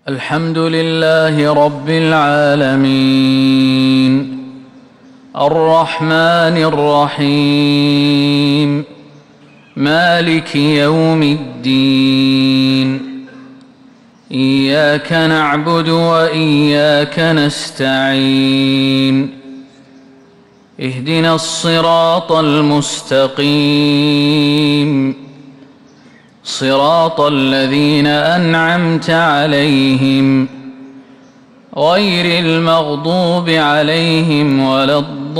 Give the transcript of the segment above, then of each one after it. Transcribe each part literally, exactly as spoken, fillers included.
الحمد لله رب العالمين الرحمن الرحيم مالك يوم الدين إياك نعبد وإياك نستعين اهدنا الصراط المستقيم صراط الذين أنعمت عليهم غير المغضوب عليهم ولا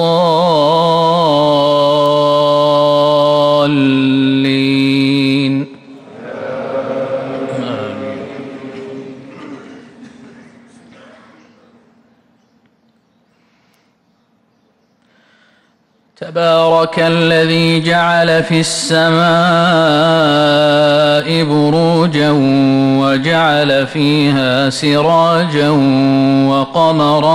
الضالين. تبارك الذي جعل في السماء بروجا وجعل فيها سراجا وقمرا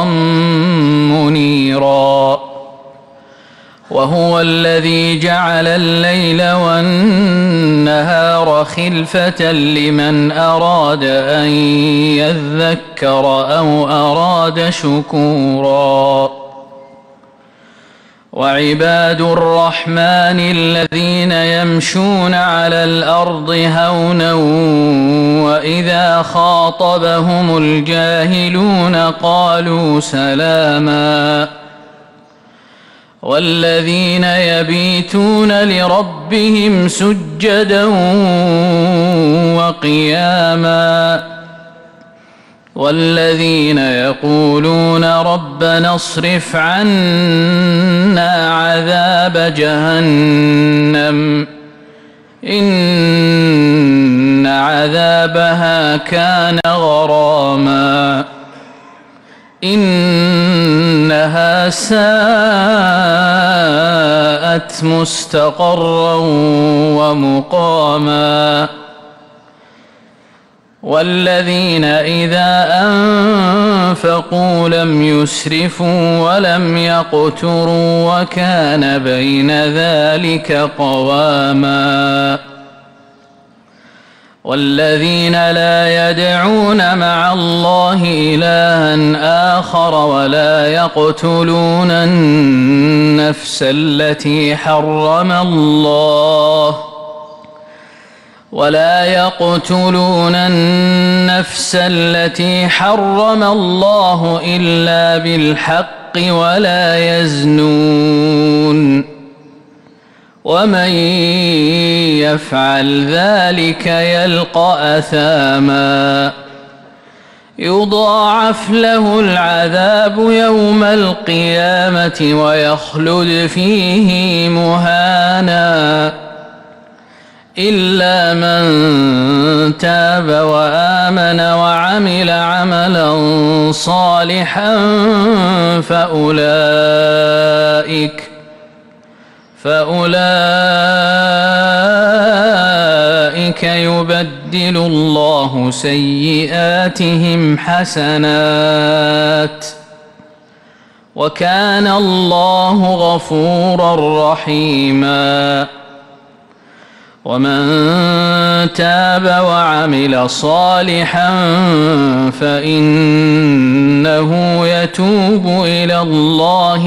منيرا وهو الذي جعل الليل والنهار خلفة لمن أراد أن يذكر أو أراد شكورا. وعباد الرحمن الذين يمشون على الأرض هونا وإذا خاطبهم الجاهلون قالوا سلاما والذين يبيتون لربهم سجدا وقياما والذين يقولون ربنا اصرف عنا عذاب جهنم إن عذابها كان غراما إنها ساءت مستقرا ومقاما والذين إذا أنفقوا لم يسرفوا ولم يقتروا وكان بين ذلك قواما والذين لا يدعون مع الله إلها آخر ولا يقتلون النفس التي حرم الله ولا يقتلون النفس التي حرم الله إلا بالحق ولا يزنون ومن يفعل ذلك يلقى أثاما يضاعف له العذاب يوم القيامة ويخلد فيه مهانا إلا من تاب وآمن وعمل عملا صالحا فأولئك فأولئك يبدل الله سيئاتهم حسنات وكان الله غفورا رحيما. ومن تاب وعمل صالحا فإنه يتوب إلى الله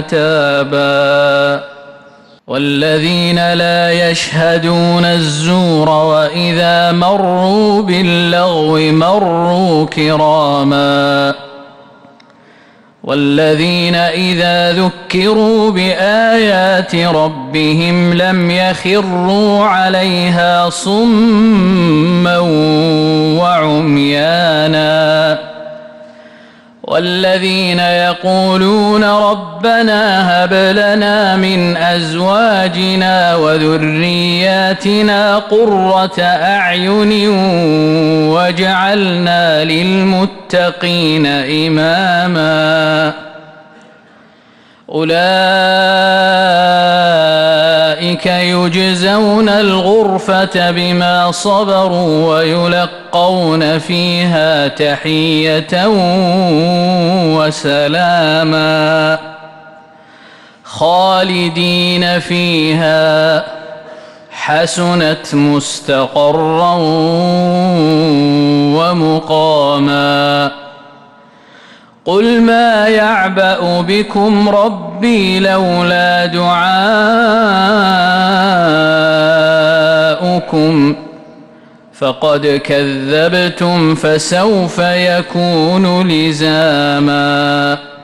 متابا والذين لا يشهدون الزور وإذا مروا باللغو مروا كراما والذين إذا ذكروا بآيات ربهم لم يخروا عليها صما وعميانا والذين يقولون ربنا هب لنا من أزواجنا وذرياتنا قرة أعين واجعلنا للمتقين إماما أولئك يجزون الغرفة بما صبروا ويلقون فيها تحية وسلاما خالدين فيها حسنت مستقرا ومقاما قل ما يعبأ بكم ربي لولا دعاؤكم فقد كذبتم فسوف يكون لزاما.